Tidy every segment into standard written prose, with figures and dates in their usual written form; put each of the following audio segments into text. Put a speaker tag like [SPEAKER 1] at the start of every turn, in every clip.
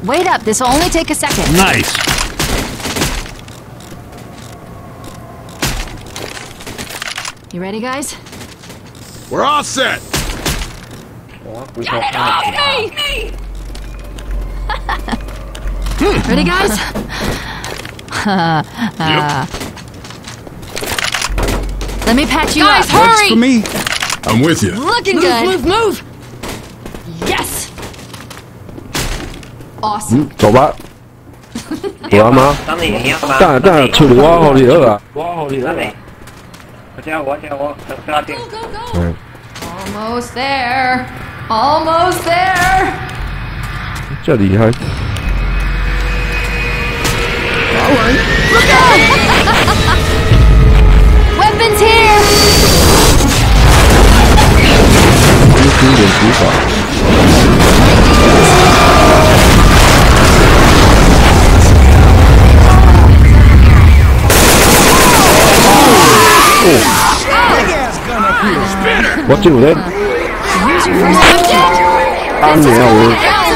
[SPEAKER 1] Wait up, this will only take a second.
[SPEAKER 2] Nice.
[SPEAKER 1] You ready, guys?
[SPEAKER 3] We're all set.
[SPEAKER 1] Get it off me! Ready, guys? Let me patch you up.
[SPEAKER 3] Works
[SPEAKER 1] Hurry!
[SPEAKER 3] for me. I'm with you.
[SPEAKER 1] Looking good. Move! Yes! Awesome.
[SPEAKER 4] 走吧。有啊吗？等下处理我好你好啊。我好你好。
[SPEAKER 1] Go, go! Almost there. Almost there.
[SPEAKER 4] 这厉害。
[SPEAKER 1] Look out! Weapons here!
[SPEAKER 4] 经典指法。我进来。安尼啊我。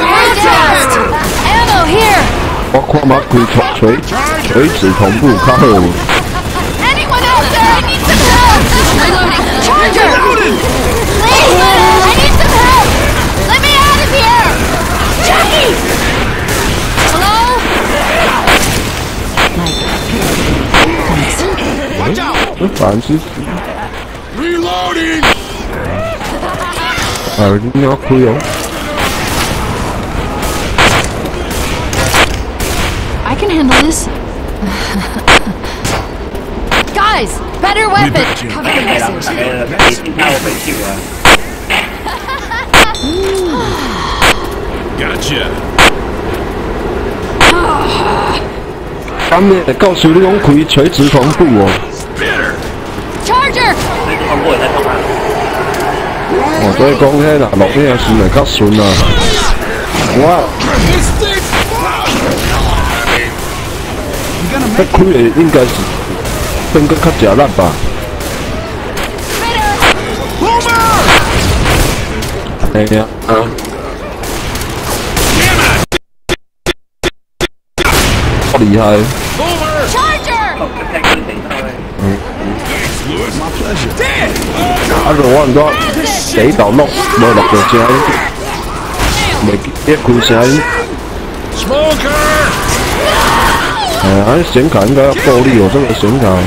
[SPEAKER 1] Ammo here!
[SPEAKER 4] 我看马开锤子同步较好。
[SPEAKER 1] Anyone out there? I need some help! Reloading! Charger! Please! I need some help! Let me out of here! Jackie! Hello?
[SPEAKER 3] Watch out!
[SPEAKER 4] 这反是。
[SPEAKER 3] Reloading!
[SPEAKER 4] 你要开哦。
[SPEAKER 1] I can handle this. Guys, better weapon. Cover the message.
[SPEAKER 3] Gotcha.
[SPEAKER 4] 今日告诉你讲开垂直同步哦。
[SPEAKER 1] Charger.
[SPEAKER 4] 哦，所以讲迄啦，录影时会较顺啊。我这开的应该是变个较吃力吧。哎呀啊！好厉害！
[SPEAKER 1] Charger.
[SPEAKER 4] 啊！就我毋知第一道录无录到声音，袂记开声音。
[SPEAKER 3] Smoker!
[SPEAKER 4] 显卡应该要够力哦，这个显卡。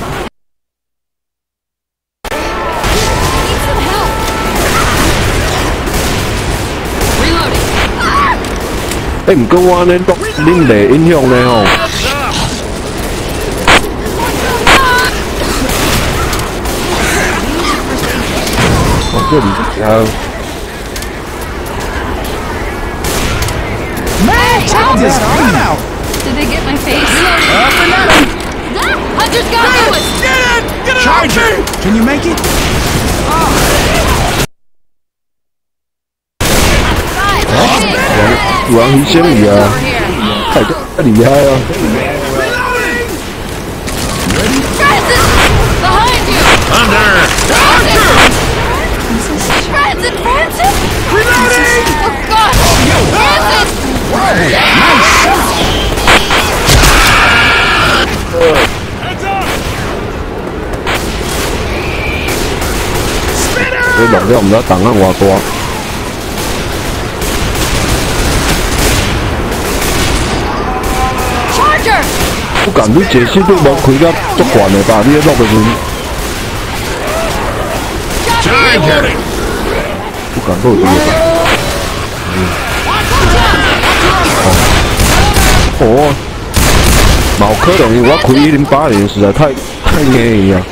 [SPEAKER 4] 唔过我安尼录恁袂影响呢吼。哦，这里还有。
[SPEAKER 3] Just run out!
[SPEAKER 1] Did they get my face? Hunter's got me.
[SPEAKER 3] Get it! Get it! Charger! Can you make it?
[SPEAKER 4] 王鱼仙里啊，太厉害啊！
[SPEAKER 1] Behind you!
[SPEAKER 3] Thunder!
[SPEAKER 1] Francis! Francis! Reloading! Oh God! Francis!
[SPEAKER 3] Heads up!
[SPEAKER 4] 你录了，唔知档案偌大。 我感觉解析度无开到足悬的吧？你咧录的时，不敢录这个吧？哦，冇可能，我开108年实在太硬了。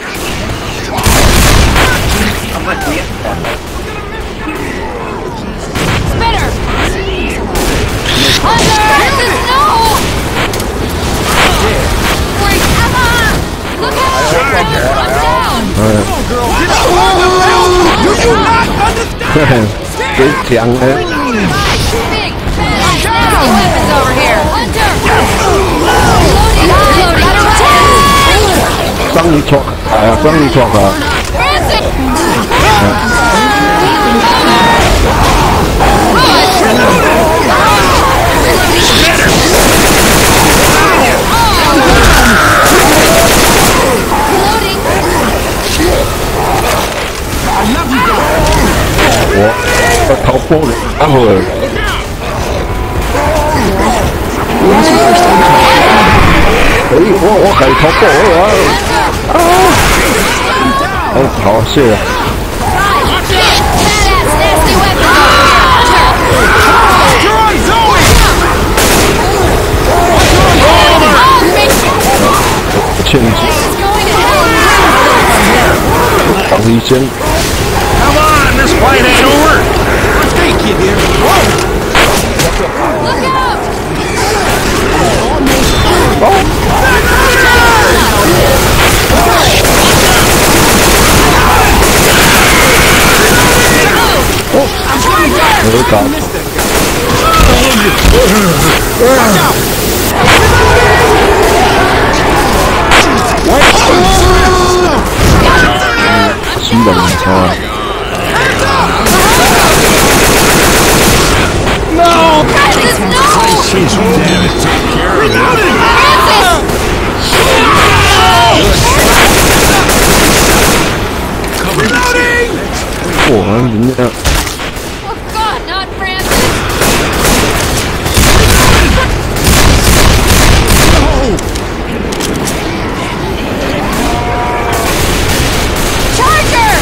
[SPEAKER 4] 嘿嘿，几强嘞！帮你戳，哎呀，帮你戳啊！ 我逃破了，待会儿。我可以逃破了啊！哦，好，谢了。我欠你。防医生。
[SPEAKER 3] Come on, this fight ain't over. Hey, kid here. Whoa!
[SPEAKER 1] Look out!
[SPEAKER 4] Oh, God.
[SPEAKER 3] No!
[SPEAKER 1] Francis, no!
[SPEAKER 3] Damn it. Reloading! Reloading!
[SPEAKER 1] Oh God, not Francis! Charger!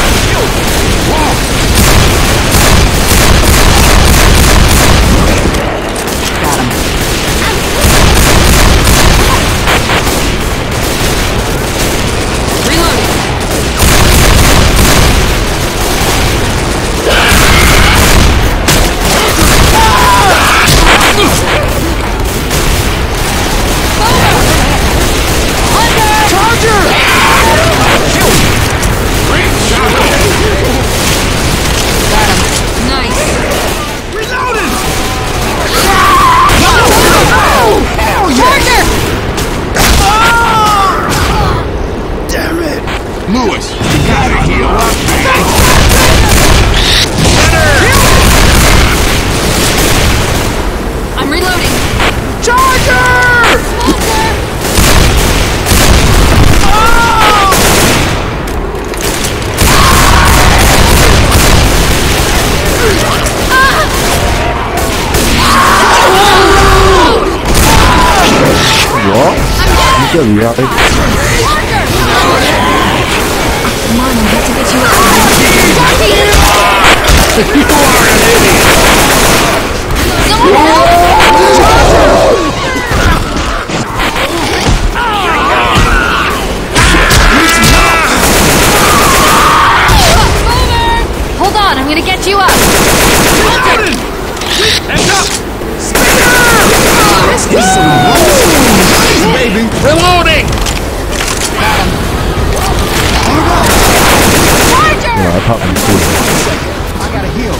[SPEAKER 3] Lewis, you gotta heal up.
[SPEAKER 1] I'm reloading.
[SPEAKER 3] Charger!
[SPEAKER 4] What? You got me right.
[SPEAKER 1] Come on, I'm about to get you out.
[SPEAKER 3] You are an idiot!
[SPEAKER 1] Someone help! Hold on, I'm gonna get you up.
[SPEAKER 3] Heads up! This is some nice, baby. Reloading!
[SPEAKER 4] I thought you could.
[SPEAKER 3] I gotta heal.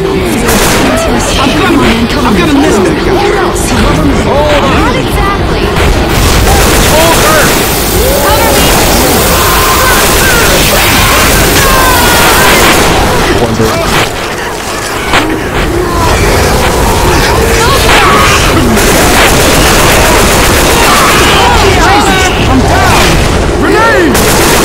[SPEAKER 1] I'm
[SPEAKER 3] gonna miss that guy.
[SPEAKER 1] Not exactly.
[SPEAKER 4] Wonder.
[SPEAKER 3] I'm down! Grenade!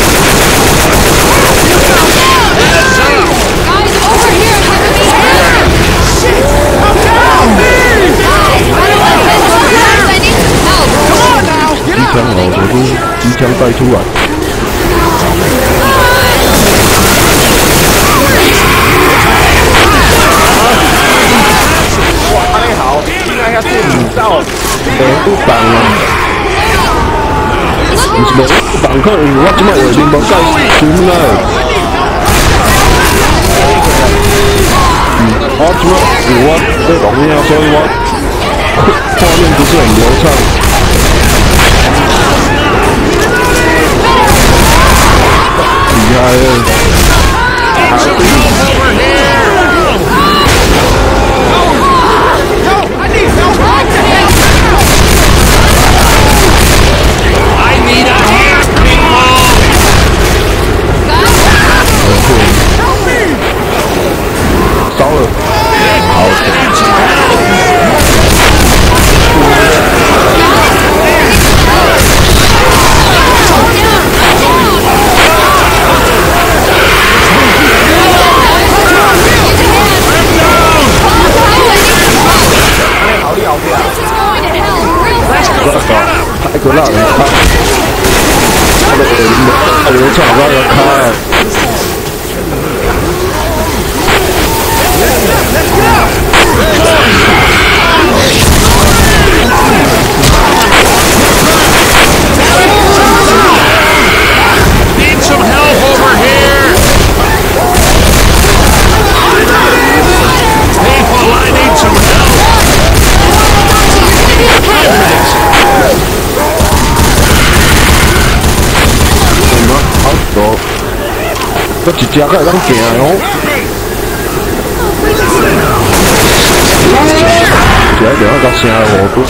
[SPEAKER 1] Guys, over here, look at me.
[SPEAKER 3] Shit! I'm down!
[SPEAKER 1] Guys, I don't want to miss more times. I need some help.
[SPEAKER 3] Come on now! Get
[SPEAKER 4] 机枪我这边机枪带出来。不绑啊！唔是无绑可，我即摆画面无介准啦。我即摆我在录影，所以我画面不是很流畅。厉害了！烧了，好就让人看。我的唱歌要看。
[SPEAKER 3] Need some help over here! People, I need some help! Thanks.
[SPEAKER 4] 好多，我一只个会当行哦。只要两个声我都。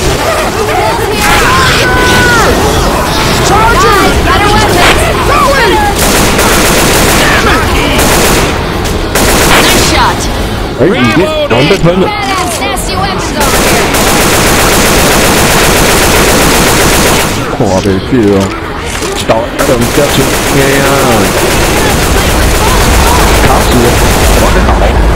[SPEAKER 1] Better weapons! Nice shot!
[SPEAKER 4] 哎，已经完被喷了。
[SPEAKER 1] Badass nasty weapons over here!
[SPEAKER 4] 看袂起哦，一刀两只出硬啊！卡死了，我在倒。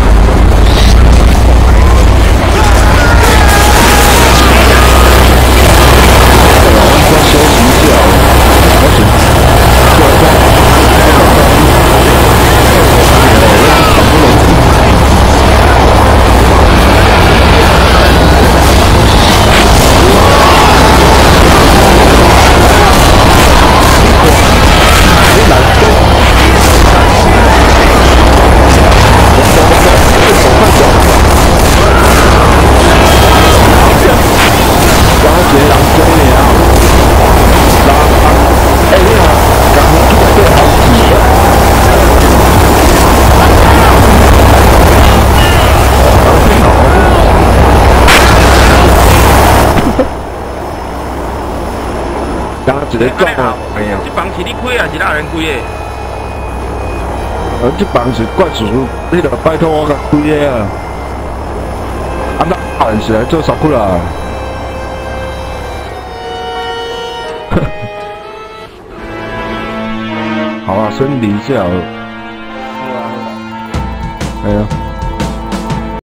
[SPEAKER 4] 刚一个讲啊，哎呀，
[SPEAKER 2] 这房是你开还是哪人开的？
[SPEAKER 4] 这房是怪叔叔，你著拜托我甲开的啊。啊，那人是来做啥苦啦？好啊，先离一下。好啊。哎呀。